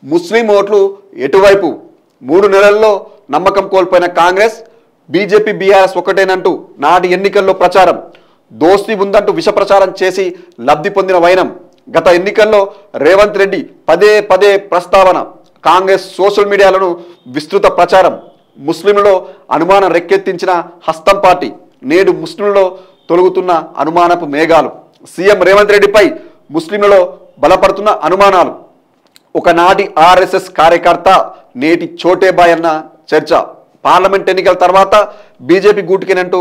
ముస్లిం ఓట్లు ఎటువైపు 3 నెలల్లో నమ్మకం కోల్పోయిన కాంగ్రెస్ బీజేపీ బీఆర్ఎస్ ఒకటేనంటూ నాటి ఎన్నికల్లో ప్రచారం దోస్తీ ఉందంటూ విష ప్రచారం చేసి లబ్ధి పొందిన వైనం గత ఎన్నికల్లో రేవంత్ రెడ్డి పదే ప్రస్తావన కాంగ్రెస్ సోషల్ మీడియాలను విస్తృత ప్రచారం ముస్లింలలో అనుమానం రెక్కెత్తించిన హస్తం పార్టీ నేడు ముస్లింలలో తొలగుతున్న అనుమానపు మేఘాలు సీఎం రేవంత్ రెడ్డిపై ముస్లింలలో బలపడుతున్న అనుమానాలు ఒకనాటి ఆర్ఎస్ఎస్ కార్యకర్త నేటి చోటేబాయ్ అన్న చర్చ పార్లమెంట్ ఎన్నికల తర్వాత బీజేపీ గూటికినంటూ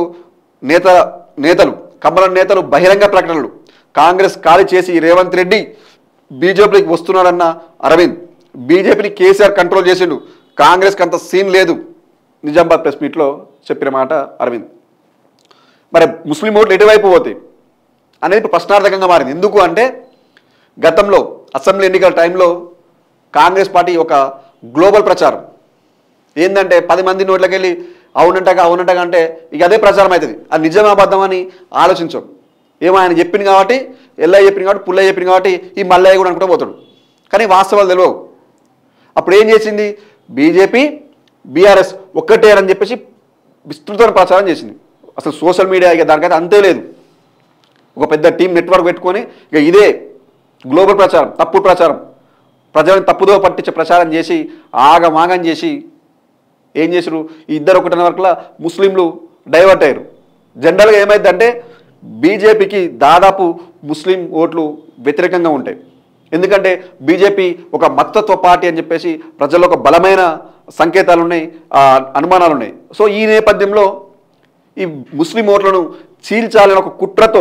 నేతలు కమలం నేతలు బహిరంగ ప్రకటనలు కాంగ్రెస్ ఖాళీ చేసి రేవంత్ రెడ్డి బీజేపీకి వస్తున్నాడన్న అరవింద్ బీజేపీని కేసీఆర్ కంట్రోల్ చేసిండు కాంగ్రెస్కి అంత సీన్ లేదు నిజామాబాద్ ప్రెస్ మీట్లో చెప్పిన మాట అరవింద్. మరి ముస్లిం ఓట్లు ఎటువైపు పోతాయి అనేది ఇప్పుడు ప్రశ్నార్థకంగా మారింది. ఎందుకు అంటే గతంలో అసెంబ్లీ ఎన్నికల టైంలో కాంగ్రెస్ పార్టీ ఒక గ్లోబల్ ప్రచారం ఏంటంటే 10 మంది నోట్లకి వెళ్ళి అవునంటగా అంటే ఇక అదే ప్రచారం అవుతుంది. అది నిజం అబద్ధం అని ఆలోచించాం. ఏమో ఆయన చెప్పింది కాబట్టి ఎల్లయ్య చెప్పింది కాబట్టి పుల్లయ్య చెప్పింది కాబట్టి ఈ మల్లయ్య కూడా అనుకుంటూ పోతాడు. కానీ వాస్తవాలు తెలియవు. అప్పుడు ఏం చేసింది బీజేపీ బీఆర్ఎస్ ఒక్కటే అని చెప్పేసి విస్తృతమైన ప్రచారం చేసింది. అసలు సోషల్ మీడియా ఇక దానికైతే అంతే లేదు. ఒక పెద్ద టీం నెట్వర్క్ పెట్టుకొని ఇక ఇదే గ్లోబల్ ప్రచారం తప్పుడు ప్రచారం ప్రజలను తప్పుదో పట్టించే ప్రచారం చేసి ఆగమాగం చేసి ఏం చేసారు ఈ ఇద్దరు ఒకటిన్న వరకులా ముస్లింలు డైవర్ట్ అయ్యారు. జనరల్గా ఏమైందంటే బీజేపీకి దాదాపు ముస్లిం ఓట్లు వ్యతిరేకంగా ఉంటాయి. ఎందుకంటే బీజేపీ ఒక మతత్వ పార్టీ అని చెప్పేసి ప్రజల్లో ఒక బలమైన సంకేతాలు ఉన్నాయి, అనుమానాలు ఉన్నాయి. సో ఈ నేపథ్యంలో ఈ ముస్లిం ఓట్లను చీల్చాలని ఒక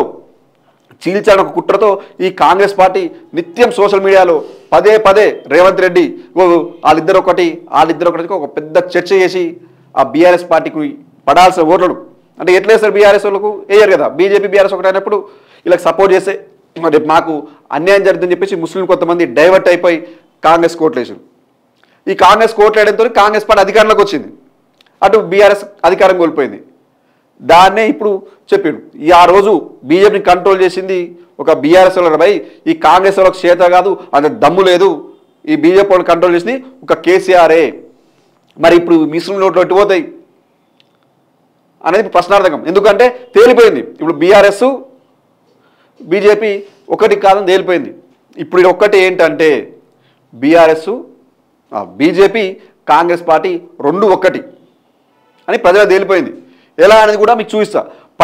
కుట్రతో ఈ కాంగ్రెస్ పార్టీ నిత్యం సోషల్ మీడియాలో పదే రేవంత్ రెడ్డి వాళ్ళిద్దరు ఒకటి ఒక పెద్ద చర్చ చేసి ఆ బీఆర్ఎస్ పార్టీకి పడాల్సిన ఓట్లను అంటే ఎట్లా వేస్తారు బీఆర్ఎస్ వాళ్ళకు వేయరు కదా. బీజేపీ బీఆర్ఎస్ ఒకటి అయినప్పుడు వీళ్ళకి సపోర్ట్ చేస్తే రేపు మాకు అన్యాయం జరుగుతుందని చెప్పేసి ముస్లిం కొంతమంది డైవర్ట్ అయిపోయి కాంగ్రెస్ కోట్లు వేసారు. ఈ కాంగ్రెస్ కోట్లు వేయడంతో కాంగ్రెస్ పార్టీ అధికారంలోకి వచ్చింది, అటు బీఆర్ఎస్ అధికారం కోల్పోయింది. దాన్నే ఇప్పుడు చెప్పాడు ఆ రోజు బీజేపీని కంట్రోల్ చేసింది ఒక బీఆర్ఎస్ వాళ్ళపై ఈ కాంగ్రెస్ వాళ్ళకి చేత కాదు అంత దమ్ము లేదు ఈ బీజేపీ వాళ్ళని కంట్రోల్ చేసింది ఒక కేసీఆరే. మరి ఇప్పుడు ముస్లిం ఓట్లు ఎటు పోతాయి అనేది ప్రశ్నార్థకం. ఎందుకంటే తేలిపోయింది ఇప్పుడు బీఆర్ఎస్ బీజేపీ ఒకటి కాదని తేలిపోయింది. ఇప్పుడు ఒక్కటి ఏంటంటే బీఆర్ఎస్ బీజేపీ కాంగ్రెస్ పార్టీ రెండు ఒక్కటి అని ప్రజలకు తేలిపోయింది. ఎలా అనేది కూడా మీకు చూపిస్తా.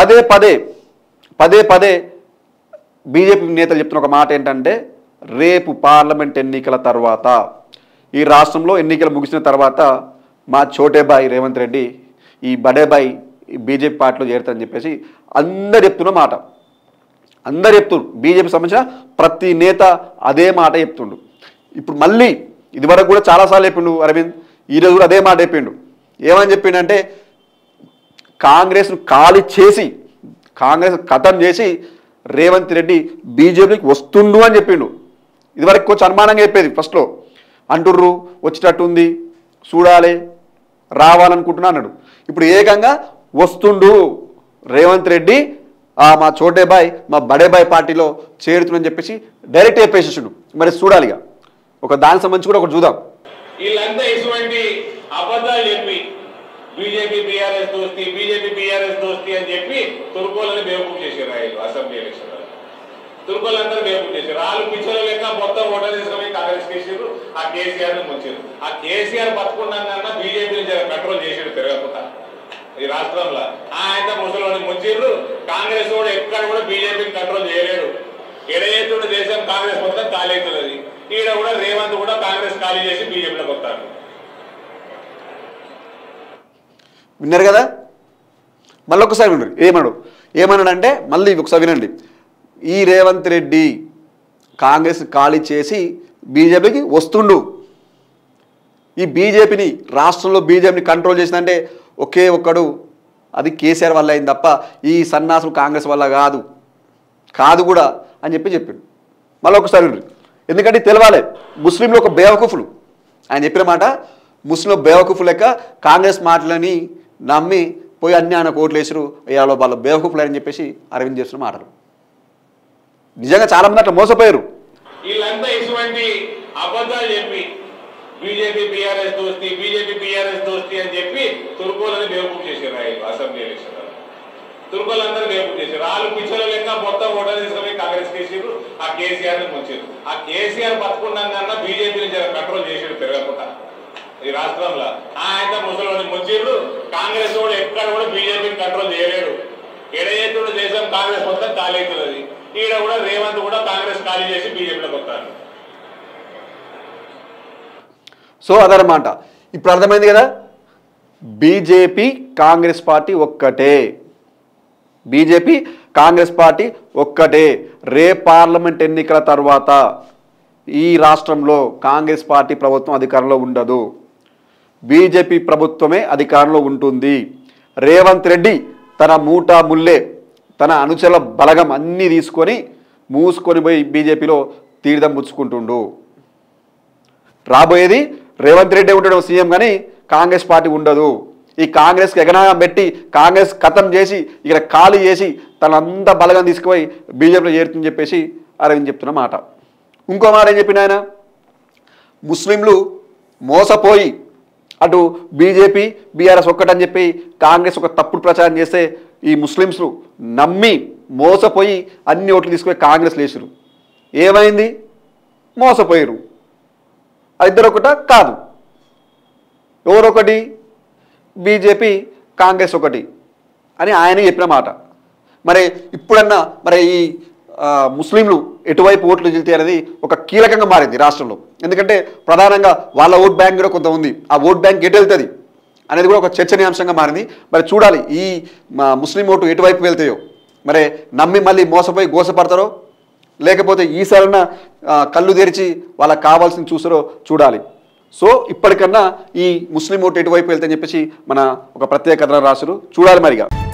పదే బీజేపీ నేతలు చెప్తున్న ఒక మాట ఏంటంటే రేపు పార్లమెంట్ ఎన్నికల తర్వాత ఈ రాష్ట్రంలో ఎన్నికలు ముగిసిన తర్వాత మా చోటేబాయ్ రేవంత్ రెడ్డి ఈ బడేబాయ్ బీజేపీ పార్టీలో చేరుతారని చెప్పేసి అందరు చెప్తున్న మాట. అందరు చెప్తున్నారు. బీజేపీ సంబంధించిన ప్రతి నేత అదే మాట చెప్తుండు. ఇప్పుడు మళ్ళీ ఇదివరకు కూడా చాలాసార్లు చెప్పిండు అరవింద్, ఈరోజు కూడా అదే మాట చెప్పిండు. ఏమని చెప్పిండంటే కాంగ్రెస్ను ఖాళీ చేసి కాంగ్రెస్ ఖతం చేసి రేవంత్ రెడ్డి బీజేపీకి వస్తుండు అని చెప్పిండు. ఇదివరకు కొంచెం అనుమానంగా చెప్పేది ఫస్ట్లో అంటుర్రు వచ్చేటట్టు ఉంది చూడాలి రావాలనుకుంటున్నా అన్నాడు. ఇప్పుడు ఏకంగా వస్తుండు రేవంత్ రెడ్డి మా చోటేబాయ్ మా బడేబాయ్ పార్టీలో చేరుతుందని చెప్పేసి డైరెక్ట్ చెప్పేసేసిండు. మరి చూడాలిగా ఒక దానికి సంబంధించి కూడా ఒకటి చూద్దాం. వీళ్ళంతా ఇటువంటి అబద్ధాలు చెప్పి బీజేపీ బీఆర్ఎస్ దోస్తి అని చెప్పి తుర్కోలని బేవకూఫ్ చేశారు. ఆయన అసెంబ్లీ ఎలక్షన్ తుర్కోలందరూ బేవకూఫ్ చేశారు. వాళ్ళు పిచ్చల లెక్క మొత్తం ఓటర్ తీసుకుని కాంగ్రెస్ చేసారు, ఆ కేసీఆర్ ముంచారు. ఆ కేసీఆర్ బతుకున్నాకన్నా బీజేపీని కంట్రోల్ చేసాడు తిరగకుండా ఈ రాష్ట్రంలో. ఆయన ముసలిని ముంచారు. కాంగ్రెస్ కూడా ఎక్కడ కూడా బీజేపీని కంట్రోల్ చేయలేడు. ఎడయేతుడు దేశం కాంగ్రెస్ మొత్తం ఖాళీ అవుతున్నది. ఈడ కూడా రేవంత్ కూడా కాంగ్రెస్ ఖాళీ చేసి బీజేపీలోకి వస్తారు. విన్నారు కదా. మళ్ళీ ఒకసారి విన్నారు ఏమన్నాడంటే మళ్ళీ ఒకసారి వినండి. ఈ రేవంత్ రెడ్డి కాంగ్రెస్ ఖాళీ చేసి బీజేపీకి వస్తుండు. ఈ బీజేపీని రాష్ట్రంలో బీజేపీని కంట్రోల్ చేసిందంటే ఒకే ఒక్కడు అది కేసీఆర్ వల్ల అయింది తప్ప ఈ సన్నాసులు కాంగ్రెస్ వల్ల కాదు కూడా అని చెప్పిండు. మళ్ళీ ఒకసారి విన్నారు. ఎందుకంటే తెలవాలి ముస్లింలు ఒక బేవకూఫులు. ఆయన చెప్పిన మాట ముస్లింలు బేవకూఫు లెక్క కాంగ్రెస్ మాటలని నమ్మి పోయి అన్ని ఆయన కోట్లు వేసారు ఇవాళ వాళ్ళు బేవకూఫులు అని చెప్పేసి అరవింద్ చేస్తున్న మాటలు. నిజంగా చాలా మంది అట్లా మోసపోయారు. వీళ్ళంతా ఇటువంటి అబద్ధాలు చెప్పి బీజేపీ బీఆర్ఎస్ దోస్తి అని చెప్పి తుర్కోలని బేవకూఫ్ చేశారు ఆయన అసెంబ్లీ ఎలక్షన్. తుర్కోలందరూ బేవకూఫ్ చేశారు. వాళ్ళు పిచ్చల లెక్క మొత్తం ఓటర్ తీసుకొని కాంగ్రెస్ కేసీఆర్ ఆ కేసీఆర్ ని ముంచారు. ఆ కేసీఆర్ బతుకున్నాకన్నా బీజేపీని కంట్రోల్ చేసాడు పెరగకుండా ఈ రాష్ట్రంలో. ఆయన ముసలిని ముంచారు. కాంగ్రెస్ కూడా ఎక్కడ కూడా బీజేపీని కంట్రోల్ చేయలేడు. ఎడయేతుడు దేశం కాంగ్రెస్ మొత్తం ఖాళీ అవుతుంది. ఈడ కూడా రేవంత్ కూడా కాంగ్రెస్ ఖాళీ చేసి బీజేపీలోకి వస్తారు. సో అదనమాట. ఇప్పుడు అర్థమైంది కదా, బీజేపీ కాంగ్రెస్ పార్టీ ఒక్కటే. బీజేపీ కాంగ్రెస్ పార్టీ ఒక్కటే. పార్లమెంట్ ఎన్నికల తర్వాత ఈ రాష్ట్రంలో కాంగ్రెస్ పార్టీ ప్రభుత్వం అధికారంలో ఉండదు. బీజేపీ ప్రభుత్వమే అధికారంలో ఉంటుంది. రేవంత్ రెడ్డి తన మూటా ముల్లే తన అనుచరుల బలగం అన్నీ తీసుకొని మూసుకొని పోయి బీజేపీలో తీర్థం పుచ్చుకుంటుండు. రాబోయేది రేవంత్ రెడ్డి ఉండడం సీఎం, కానీ కాంగ్రెస్ పార్టీ ఉండదు. ఈ కాంగ్రెస్కి ఎగనాయం పెట్టి కాంగ్రెస్ ఖతం చేసి ఇక్కడ ఖాళీ చేసి తనంతా బలగం తీసుకుపోయి బీజేపీలో చేరుతుందని చెప్పేసి అరవింద్ చెప్తున్న మాట. ఇంకో మాట ఏం చెప్పిన ఆయన, ముస్లింలు మోసపోయి అటు బీజేపీ బీఆర్ఎస్ ఒక్కటని చెప్పి కాంగ్రెస్ ఒక తప్పుడు ప్రచారం చేస్తే ఈ ముస్లిమ్స్ నమ్మి మోసపోయి అన్ని ఓట్లు తీసుకుపోయి కాంగ్రెస్ లేచారు. ఏమైంది? మోసపోయారు. ఇద్దరు ఒకట కాదు, ఎవరొకటి, బీజేపీ కాంగ్రెస్ ఒకటి అని ఆయన చెప్పిన మాట. మరి ఇప్పుడన్నా మరి ఈ ముస్లింలు ఎటువైపు ఓట్లు చెల్తే అనేది ఒక కీలకంగా మారింది రాష్ట్రంలో. ఎందుకంటే ప్రధానంగా వాళ్ళ ఓట్ బ్యాంక్ కూడా కొంత ఉంది. ఆ ఓట్ బ్యాంక్ ఎటు వెళ్తుంది అనేది కూడా ఒక చర్చనీయాంశంగా మారింది. మరి చూడాలి ఈ ముస్లిం ఓటు ఎటువైపు వెళ్తాయో. మరి నమ్మి మళ్ళీ మోసపోయి గోసపడతారో, లేకపోతే ఈసారన్నా కళ్ళు తెరిచి వాళ్ళకి కావాల్సింది చూసారో చూడాలి. సో ఇప్పటికన్నా ఈ ముస్లిం ఓటు ఎటువైపు వెళ్తాయని చెప్పేసి మన ఒక ప్రత్యేక కథనం రాసులు చూడాలి మరిగా.